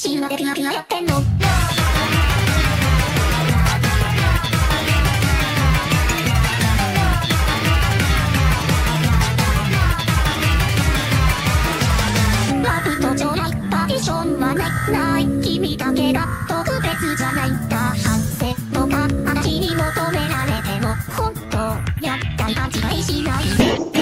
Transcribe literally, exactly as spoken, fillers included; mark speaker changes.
Speaker 1: 死ぬまでピヤピヤやってんの。ラブとちょうだい、パーティションはないない君だけが特別じゃないんだ。反省とか私に求められても本当やったり勘違いしないで。